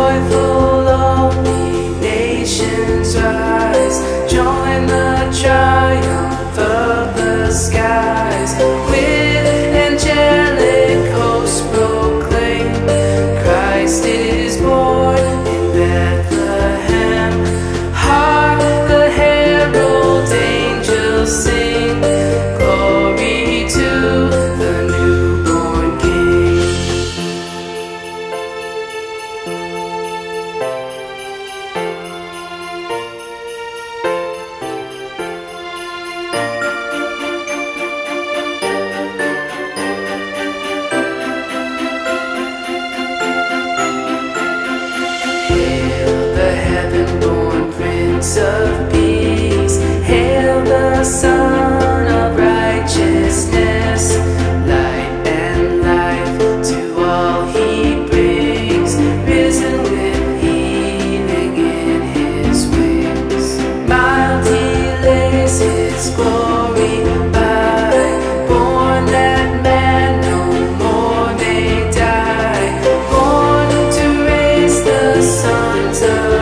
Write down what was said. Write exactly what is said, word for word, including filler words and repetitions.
Joyful, all ye nations rise, join the triumph of the skies. With angelic hosts proclaim, Christ is born in Bethlehem. Hark, the herald angels sing, glory to the newborn King. Hail the heaven-born Prince of Peace, hail the Son of Righteousness. Light and life to all he brings, risen with healing in his wings. Mild he lays his glory by, born that man no more may die, born to raise the sons of